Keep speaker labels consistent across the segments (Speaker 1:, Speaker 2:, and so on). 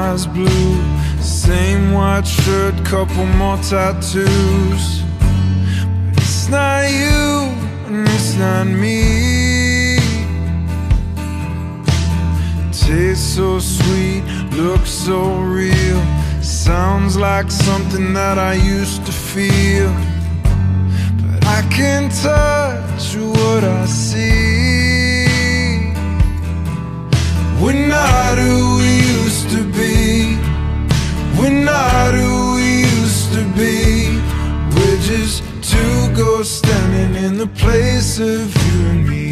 Speaker 1: eyes blue, same white shirt, couple more tattoos. But it's not you and it's not me. Tastes so sweet, looks so real, sounds like something that I used to feel. But I can't touch what I see. We're not who we used to be. We're not who we used to be. We're just two ghosts standing in the place of you and me,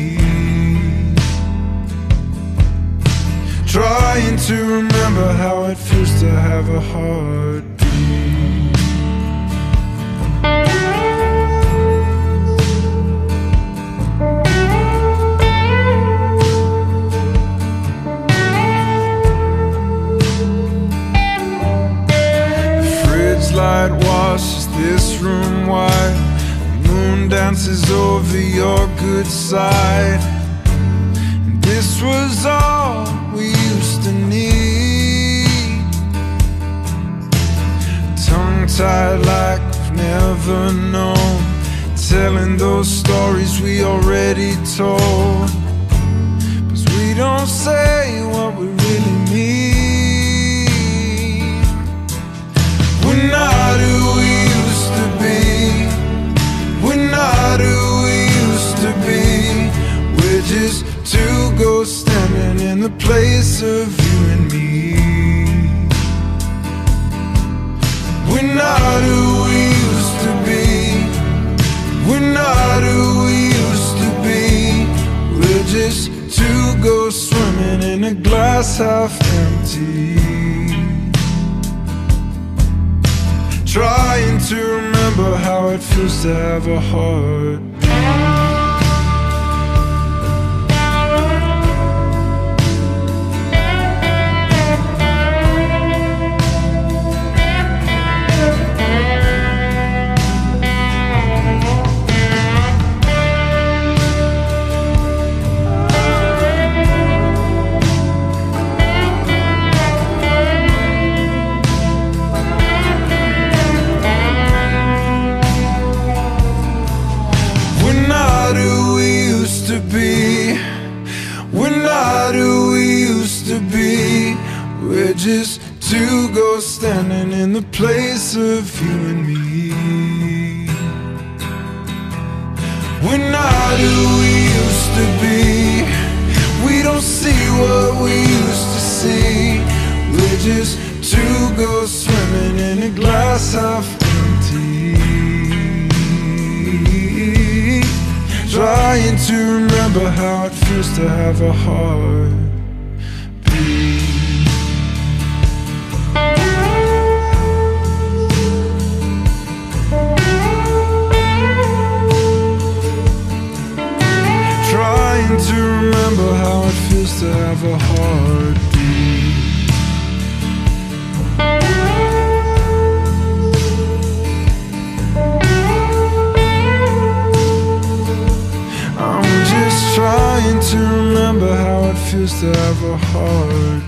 Speaker 1: trying to remember how it feels to have a heartbeat. The fridge light washes this room white, the moon dances over your good side. And this was all we used to need, tongue-tied like we've never known, telling those stories we already told. 'Cause we don't say what we really mean. We're not who we used to be. We're not who we used to be. We're just two ghosts standing in the place of you and me. We're not who we used to be. We're not who we used to be. We're just two ghosts swimming in a glass half empty, trying to remember how it feels to have a heart. We're not who we used to be. We're just two ghosts standing in the place of you and me. We're not who we used to be. We don't see what we used to see. We're just two ghosts swimming in a glass half empty, trying to remember how it feels to have a heartbeat. Trying to remember how it feels to have a heartbeat. Trying to remember how it feels to have a heart.